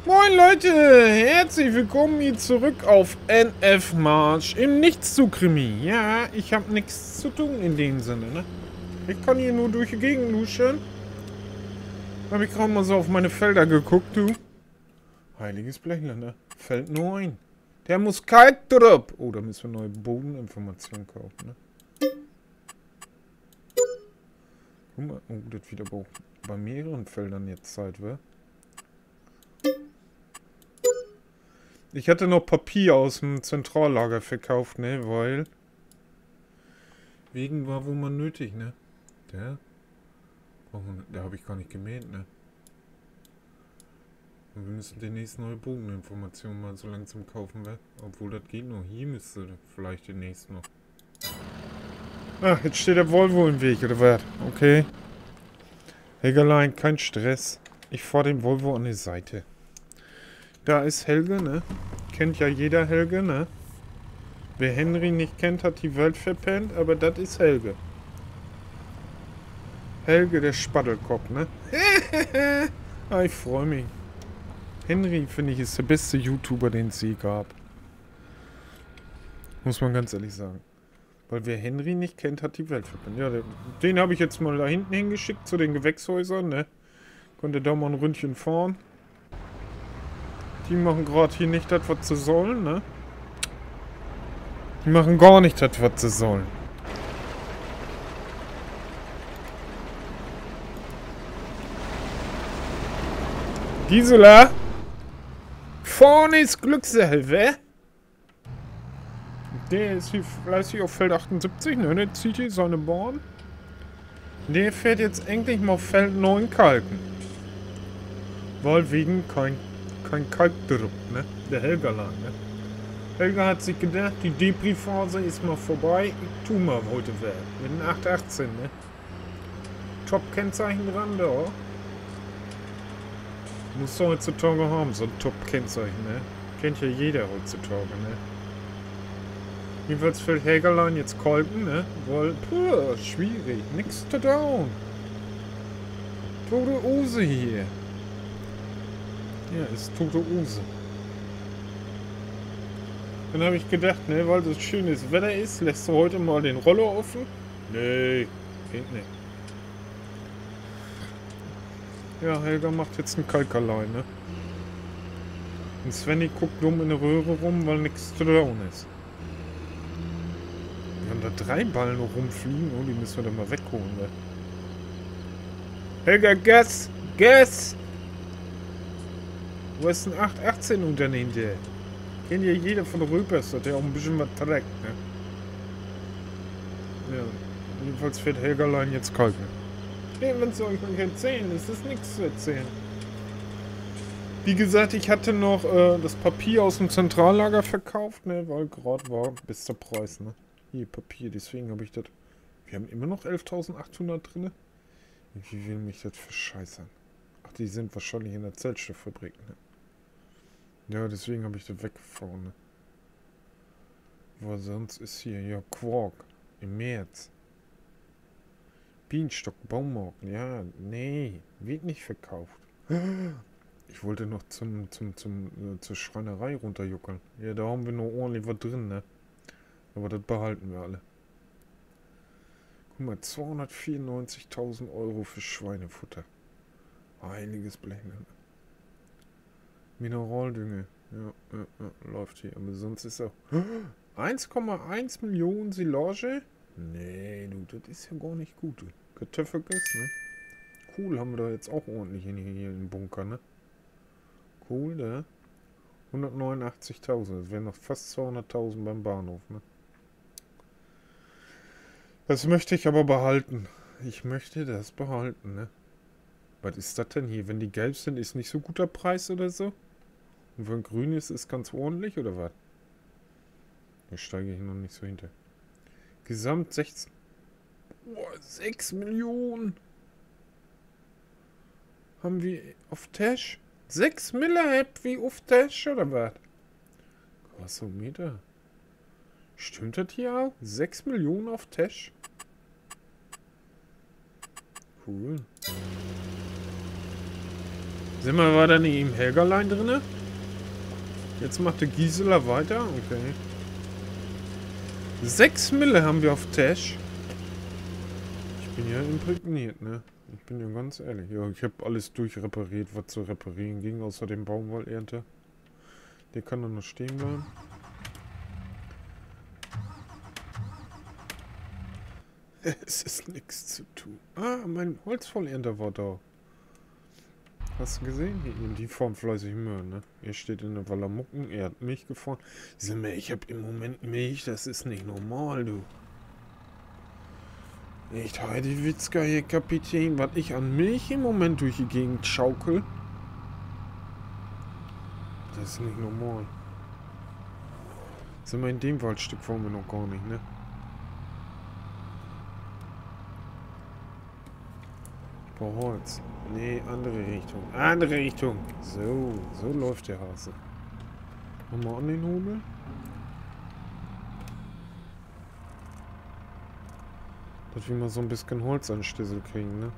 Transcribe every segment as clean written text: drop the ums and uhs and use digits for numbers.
Moin Leute, herzlich willkommen hier zurück auf NF March im Nichts zu Krimi. Ja, ich habe nichts zu tun in dem Sinne, ne? Ich kann hier nur durch die Gegend luschern. Habe ich gerade mal so auf meine Felder geguckt, du. Heiliges Blechler, ne? Fällt nur ein. Der muss Kalk drauf. Oh, da müssen wir neue Bodeninformationen kaufen, ne? Guck mal, oh, das wieder bei mehreren Feldern jetzt Zeit, wa? Ich hatte noch Papier aus dem Zentrallager verkauft, ne, weil... Wegen war wohl mal nötig, ne? Der habe ich gar nicht gemäht, ne? Und wir müssen demnächst neue Bogeninformationen mal so langsam kaufen, ne? Obwohl, das geht noch. Hier müsste vielleicht demnächst noch. Ach, jetzt steht der Volvo im Weg, oder was? Okay. Helgerlein, kein Stress. Ich fahre den Volvo an die Seite. Da ist Helge, ne? Kennt ja jeder Helge, ne? Wer Henry nicht kennt, hat die Welt verpennt, aber das ist Helge. Helge, der Spattelkopf, ne? Ah, ich freue mich. Henry, finde ich, ist der beste YouTuber, den es je gab. Muss man ganz ehrlich sagen. Weil wer Henry nicht kennt, hat die Welt verpennt. Ja, den habe ich jetzt mal da hinten hingeschickt, zu den Gewächshäusern, ne? Konnte da mal ein Ründchen fahren. Die machen gerade hier nicht das, was sie sollen, ne? Die machen gar nicht das, was sie sollen. Gisela? Vorne ist Glückselbe. Der ist hier fleißig auf Feld 78, ne? Der zieht hier seine Bahn. Der fährt jetzt endlich mal auf Feld 9 kalken. Weil wegen kein Kalk drauf, ne? Der Helga lang, ne? Helga hat sich gedacht, die Depri-Phase ist mal vorbei. Ich tu mal heute wer. Mit einem 818, ne? Top-Kennzeichen dran, da. Muss doch heutzutage haben, so ein Top-Kennzeichen, ne? Kennt ja jeder heutzutage, ne? Jedenfalls fällt Helgerlein jetzt Kolben, ne? Weil, puh, schwierig. Nix to down. Tote Use hier. Ja, ist tote Use. Dann habe ich gedacht, ne, weil das schönes Wetter ist, lässt du heute mal den Roller offen? Nee, geht nicht. Ja, Helga macht jetzt einen Kalkerlein, ne? Und Svenny guckt dumm in der Röhre rum, weil nichts zu tun ist. Wir haben da 3 Ballen noch rumfliegen. Oh, die müssen wir dann mal wegholen, ne? Helga, Gas! Gas! Wo ist ein 818 Unternehmen, der? Kennt ja jeder von Röpers, dass der auch ein bisschen was trägt, ne? Ja, jedenfalls fährt Helgerlein jetzt kalken. Nee, wenn es euch nicht erzählen, ist das nichts zu erzählen. Wie gesagt, ich hatte noch das Papier aus dem Zentrallager verkauft, ne? Weil gerade war bester Preis, ne? Hier, Papier, deswegen habe ich das... Wir haben immer noch 11.800 drin. Wie will mich das verscheißern? Ach, die sind wahrscheinlich in der Zellstofffabrik, ne? Ja, deswegen habe ich das weggefahren, ne? Weil sonst ist hier, ja, Quark. Im März. Bienenstock, Baumarkt, ja, nee, wird nicht verkauft. Ich wollte noch zur Schreinerei runterjuckeln. Ja, da haben wir noch ordentlich was drin, ne? Aber das behalten wir alle. Guck mal, 294.000 Euro für Schweinefutter. Heiliges Blech, ne? Mineraldünge. Ja, läuft hier. Aber sonst ist auch... 1,1 Millionen Silage? Nee, du, das ist ja gar nicht gut. Kartoffelgas, ne? Cool, haben wir da jetzt auch ordentlich hier im Bunker, ne? Cool, ne? 189.000. Das wären noch fast 200.000 beim Bahnhof, ne? Das möchte ich aber behalten. Ich möchte das behalten, ne? Was ist das denn hier? Wenn die gelb sind, ist nicht so guter Preis oder so? Und wenn grün ist, ist ganz ordentlich, oder was? Da steige ich noch nicht so hinter. Gesamt 16... Boah, 6 Millionen! Haben wir auf Tash? 6 Miller habt wie auf Tash, oder was? Quassometer. Stimmt das hier auch? 6 Millionen auf Tash? Cool. Sind wir weiter nicht im Helgerlein drinne? Jetzt macht der Gisela weiter? Okay. 6 Mille haben wir auf Tash. Ich bin ja imprägniert, ne? Ich bin ja ganz ehrlich. Ja, ich habe alles durchrepariert, was zu reparieren ging, außer dem Baumwollernte. Der kann doch noch stehen bleiben. Es ist nichts zu tun. Ah, mein Holzvollernter war da. Hast du gesehen? Hier in die Form fleißig Möhren, ne? Er steht in der Wallamucken, er hat Milch gefahren. Sag mal, ich habe im Moment Milch, das ist nicht normal, du. Echt, Heidi Witzka hier, Kapitän, was ich an Milch im Moment durch die Gegend schaukel. Das ist nicht normal. Sind wir in dem Waldstück waren wir noch gar nicht, ne? Ich brauche Holz. Nee, andere Richtung. Andere Richtung. So läuft der Hase. Nochmal an den Hobel. Dass wir mal so ein bisschen Holz an Stissel kriegen, ne?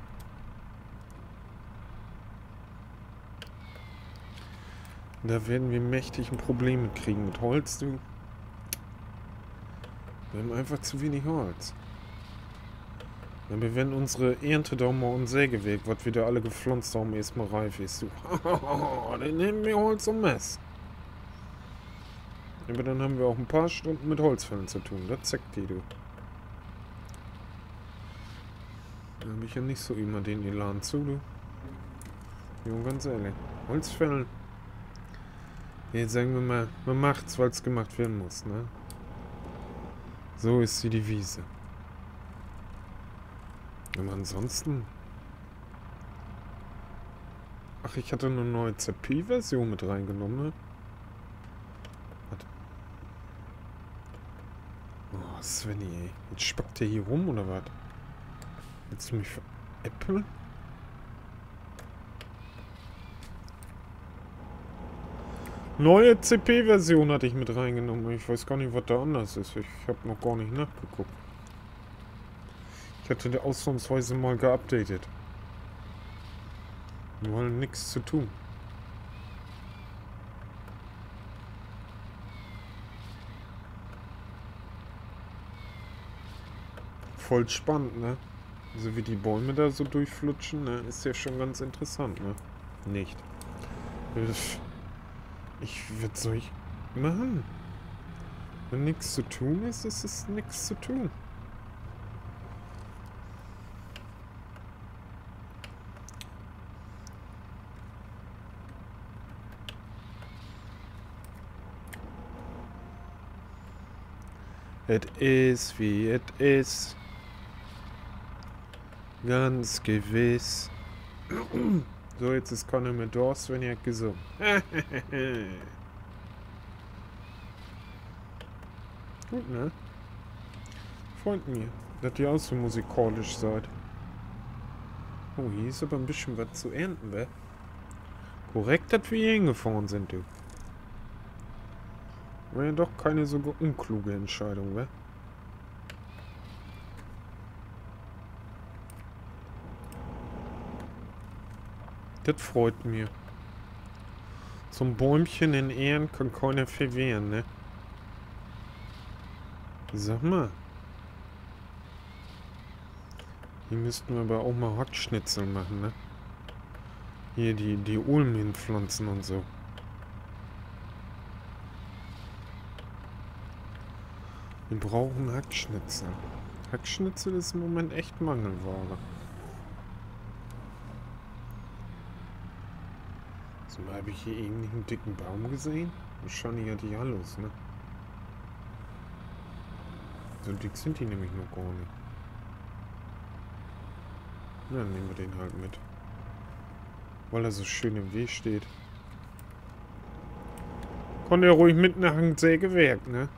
Da werden wir mächtig ein Problem mit kriegen mit Holz, du. Wir haben einfach zu wenig Holz. Ja, wir werden unsere Ernte da mal und Sägewerk, was wir da alle gepflanzt haben, erstmal reif ist, du. Dann nehmen wir Holz und Mess. Aber dann haben wir auch ein paar Stunden mit Holzfällen zu tun. Das zeigt die, du. Da habe ich ja nicht so immer den Elan zu, du. Ja, ganz ehrlich. Holzfällen. Jetzt sagen wir mal, man macht's, weil es gemacht werden muss, ne? So ist die Devise. Aber ansonsten... Ach, ich hatte eine neue ZP-Version mit reingenommen, ne? Warte. Oh, Svenny, ey. Jetzt spackt der hier rum, oder was? Willst du mich veräppeln? Neue CP-Version hatte ich mit reingenommen. Ich weiß gar nicht, was da anders ist. Ich habe noch gar nicht nachgeguckt. Ich hatte der ausnahmsweise mal geupdatet. Wir wollen nichts zu tun. Voll spannend, ne? So wie die Bäume da so durchflutschen, ne? Ist ja schon ganz interessant, ne? Nicht. Was soll ich machen? Wenn nichts zu tun ist, ist es nichts zu tun. Es ist, wie es ist. Ganz gewiss. So, jetzt ist keiner mehr da, Sven hat gesungen. Gut, ne? Freut mich, dass ihr auch so musikalisch seid. Oh, hier ist aber ein bisschen was zu ernten, wa? Korrekt, dass wir hier hingefahren sind, du. War ja doch keine so unkluge Entscheidung, wa? Das freut mich. Zum Bäumchen in Ehren kann keiner verwehren, ne? Sag mal. Hier müssten wir aber auch mal Hackschnitzel machen, ne? Hier die Ulmen hinpflanzen und so. Wir brauchen Hackschnitzel. Hackschnitzel ist im Moment echt Mangelware. So, habe ich hier irgendwie einen dicken Baum gesehen? Wahrscheinlich hatte ich alles, ne? So dick sind die nämlich noch gar nicht. Na, dann nehmen wir den halt mit. Weil er so schön im Weg steht. Konnte er ruhig mit einer Handsägewerk, ne?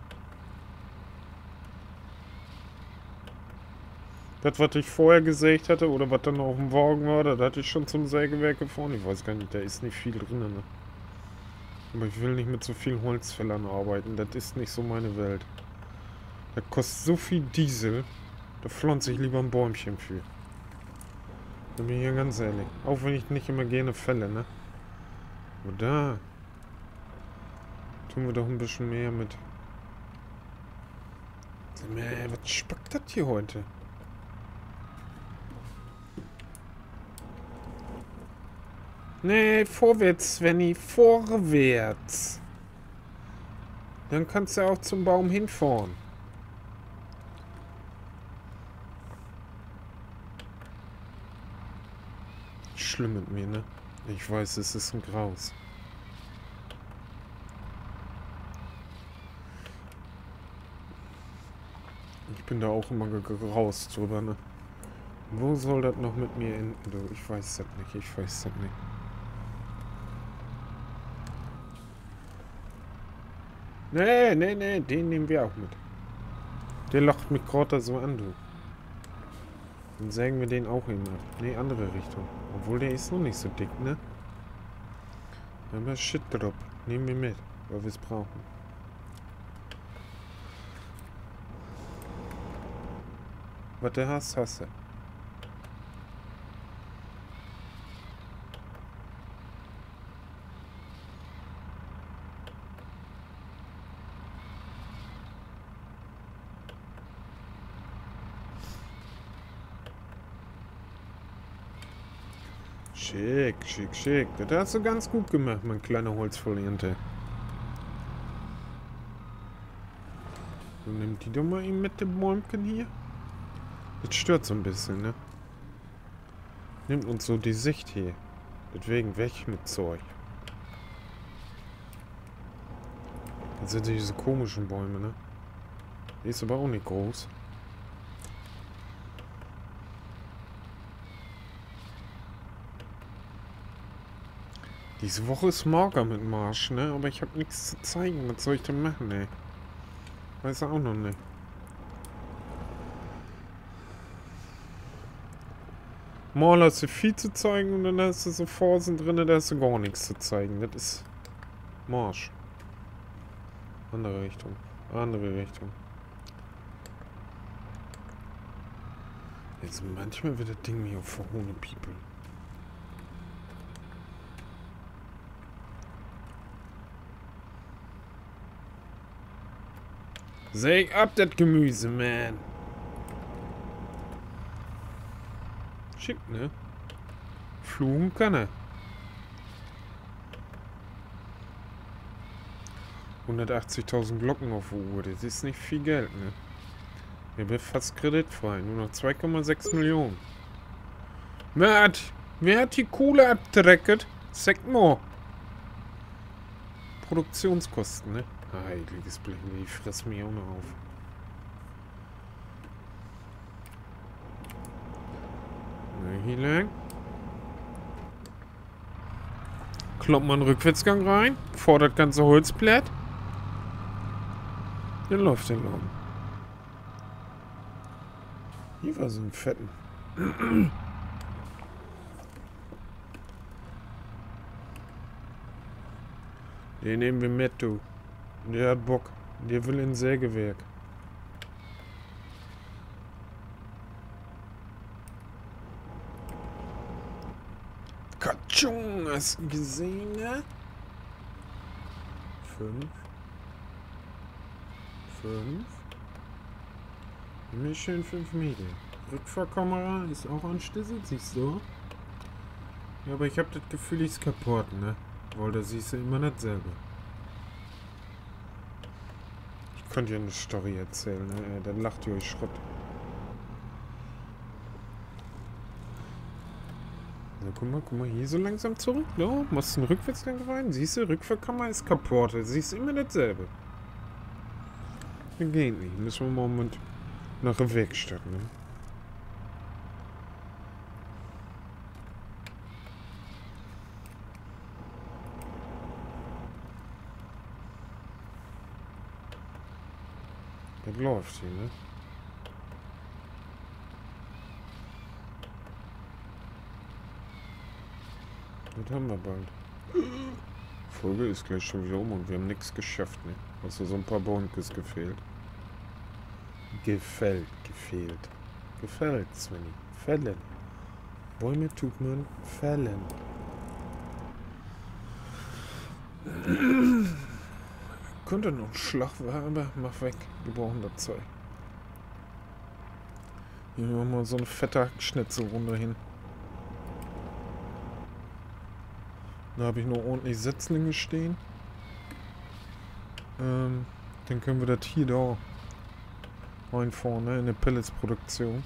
Das, was ich vorher gesägt hatte, oder was dann auf dem Wagen war, das hatte ich schon zum Sägewerk gefahren. Ich weiß gar nicht, da ist nicht viel drin, ne? Aber ich will nicht mit so vielen Holzfällern arbeiten. Das ist nicht so meine Welt. Das kostet so viel Diesel. Da pflanze ich lieber ein Bäumchen für. Da bin ich ja ganz ehrlich. Auch wenn ich nicht immer gerne fälle, ne? Aber da tun wir doch ein bisschen mehr mit. Was spackt das hier heute? Nee, vorwärts, Svenny, vorwärts. Dann kannst du auch zum Baum hinfahren. Schlimm mit mir, ne? Ich weiß, es ist ein Graus. Ich bin da auch immer gegraust drüber, ne? Wo soll das noch mit mir enden, du? Ich weiß das nicht, ich weiß das nicht. Nee, nee, nee, den nehmen wir auch mit. Der lacht mich gerade so an, du. Dann sägen wir den auch hin. Nee, andere Richtung. Obwohl der ist noch nicht so dick, ne? Aber Shit drop. Nehmen wir mit, weil wir es brauchen. Was du hast, hast du. Schick, schick, schick. Das hast du ganz gut gemacht, mein kleiner Holzfoliante. Dann nimm die doch mal eben mit dem Bäumchen hier. Das stört so ein bisschen, ne? Nimmt uns so die Sicht hier. Deswegen weg mit Zeug. Das sind diese komischen Bäume, ne? Die ist aber auch nicht groß. Diese Woche ist mager mit Marsch, ne? Aber ich habe nichts zu zeigen. Was soll ich denn machen, ey? Weiß auch noch nicht. Mal hast du viel zu zeigen und dann hast du so Phasen drin, da hast du gar nichts zu zeigen. Das ist Marsch. Andere Richtung. Andere Richtung. Jetzt manchmal wird das Ding mir auf verhohne People. Säg ab das Gemüse, man. Schick, ne? Fluchen kann er. 180.000 Glocken auf der Uhr, das ist nicht viel Geld, ne? Mir wird fast kreditfrei, nur noch 2,6 Millionen. Wer hat die Kohle abgerecket? Sag mal. Produktionskosten, ne? Heiliges Blech, die fressen mich auch noch auf. Na, hier lang. Kloppt man einen Rückwärtsgang rein, vor das ganze Holzblatt. Dann läuft der Laden. Hier war so ein fetten. Den nehmen wir mit, du. Der hat Bock. Der will ins Sägewerk. Katschung, hast du gesehen, ne? 5. Mir schön 5 Meter. Rückfahrkamera ist auch anstissig, siehst du? Ja, aber ich habe das Gefühl, ich ist kaputt, ne? Weil da siehst du immer dasselbe. Ich könnte ja eine Story erzählen, ne? Dann lacht ihr euch Schrott. Na, guck mal, hier so langsam zurück. No, machst du einen Rückwärtsgang rein. Siehst du, Rückfahrkamera ist kaputt. Da siehst du immer dasselbe. Das geht nicht. Müssen wir mal Moment nach der Werkstatt, ne? Das läuft hier, ne? Das haben wir bald. Folge ist gleich schon wieder um und wir haben nichts geschafft, ne? Also so ein paar Bonkes gefehlt. Gefällt, Svenny. Fällen. Bäume tut man fällen. Könnte noch ein Schlag werden, aber mach weg. Wir brauchen das Zeug. Hier machen wir mal so eine fette Hackschnitzelrunde hin. Da habe ich noch ordentlich Setzlinge stehen. Dann können wir das hier da reinfahren, ne? In eine Pelletsproduktion.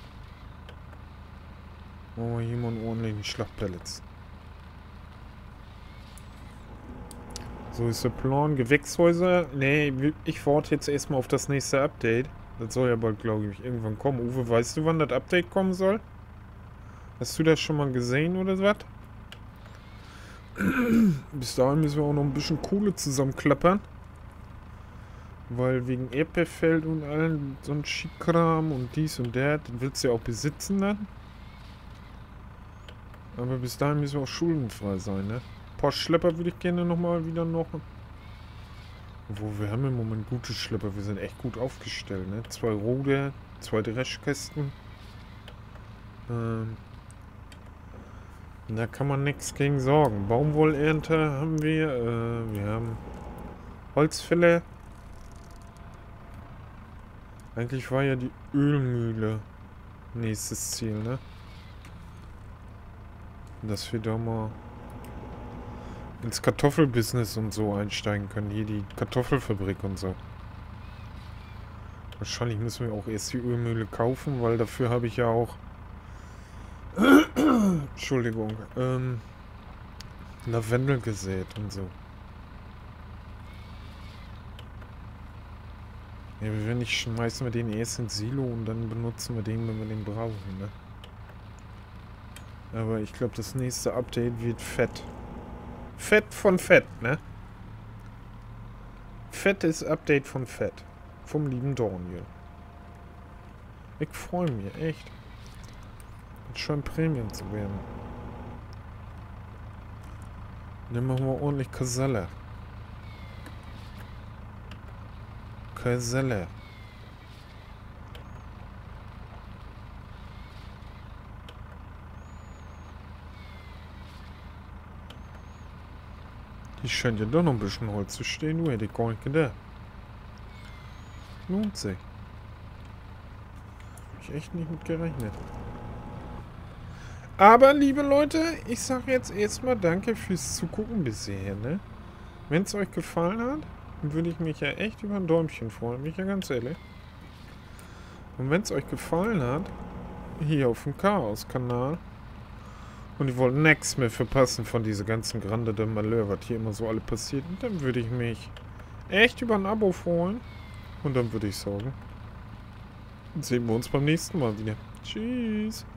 Machen wir hier mal einen ordentlichen Schlag Pellets. So ist der Plan. Gewächshäuser. Nee, ich warte jetzt erstmal auf das nächste Update. Das soll ja bald, glaube ich, irgendwann kommen. Uwe, weißt du, wann das Update kommen soll? Hast du das schon mal gesehen oder was? Bis dahin müssen wir auch noch ein bisschen Kohle zusammenklappern. Weil wegen Erdbeerfeld und allem so ein Schickkram und dies und das, den willst du ja auch besitzen dann. Aber bis dahin müssen wir auch schuldenfrei sein, ne? Ein paar Schlepper würde ich gerne nochmal wieder noch. Obwohl, wir haben im Moment gute Schlepper, wir sind echt gut aufgestellt, ne? 2 Ruder, 2 Dreschkästen. Da kann man nichts gegen sorgen. Baumwollernte haben wir. Wir haben Holzfäller. Eigentlich war ja die Ölmühle nächstes Ziel, ne? Dass wir da mal ins Kartoffelbusiness und so einsteigen können. Hier die Kartoffelfabrik und so. Wahrscheinlich müssen wir auch erst die Ölmühle kaufen, weil dafür habe ich ja auch Entschuldigung, Lavendel gesät und so. Ja, wenn nicht, schmeißen wir den erst ins Silo und dann benutzen wir den, wenn wir den brauchen, ne? Aber ich glaube, das nächste Update wird fett. Fett von Fett, ne? Fettes Update von Fett. Vom lieben Daniel. Ich freue mich, echt. Wird schon Premium zu werden. Dann machen wir ordentlich Kaselle. Kaselle. Hier scheint ja doch noch ein bisschen Holz zu stehen. Nur hätte ich gar nicht gedacht. Lohnt sich. Hab ich echt nicht mit gerechnet. Aber, liebe Leute, ich sage jetzt erstmal danke fürs Zugucken bisher, ne? Wenn es euch gefallen hat, dann würde ich mich ja echt über ein Däumchen freuen, bin ich ja ganz ehrlich. Und wenn es euch gefallen hat, hier auf dem Chaos-Kanal, und ihr wollt nichts mehr verpassen von dieser ganzen Grande de Malheur, was hier immer so alle passiert, dann würde ich mich echt über ein Abo freuen. Und dann würde ich sagen, sehen wir uns beim nächsten Mal wieder. Tschüss.